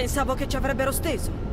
Pensavo che ci avrebbero steso.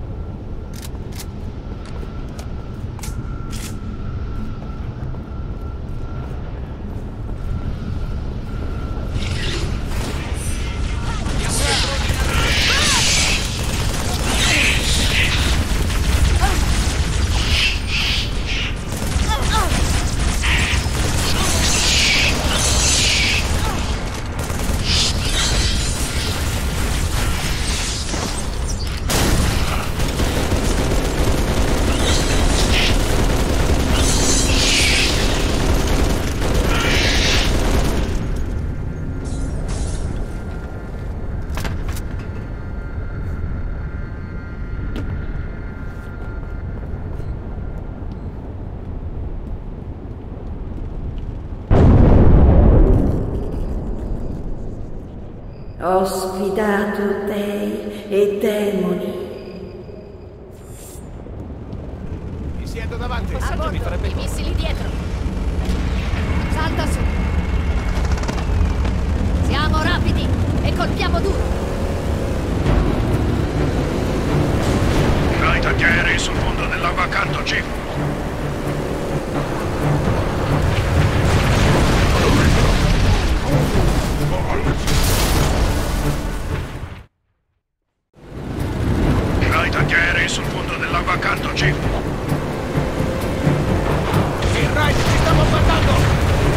Ho sfidato dei e demoni. Mi siedo davanti. Passaggio mi farebbe i missili dietro. Salta su. Siamo rapidi e colpiamo duro. Hai tanti aerei sul fondo del lago accanto, Jim. Hai tanti aerei sul fondo del lago accanto, Jim. Il raid ci sta bombardando!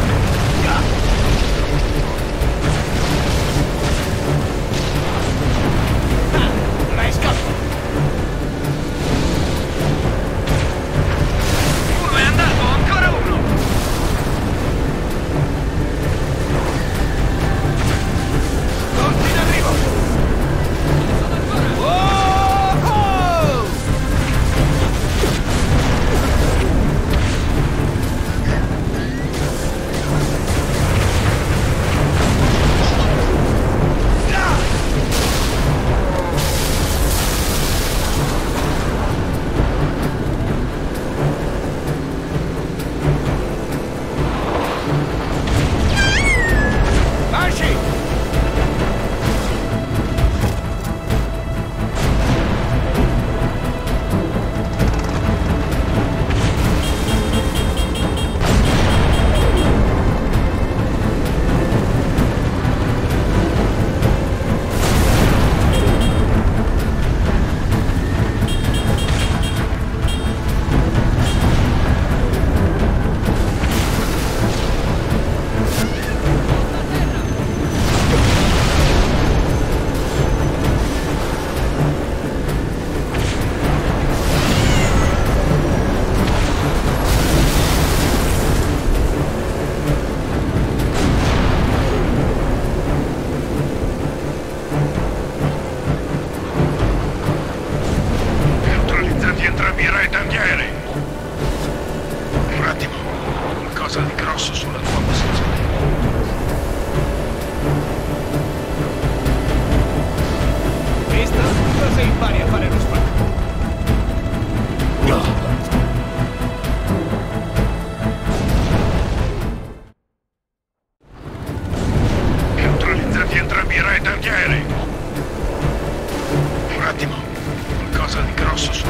Rai scappa! Uno è andato, ancora uno! Tutti in arrivo! Qualcosa di grosso sulla tua posizione. Visto? Così impari a fare lo spacco. Neutralizzati entrambi i raid antiaerei. Un attimo. Qualcosa di grosso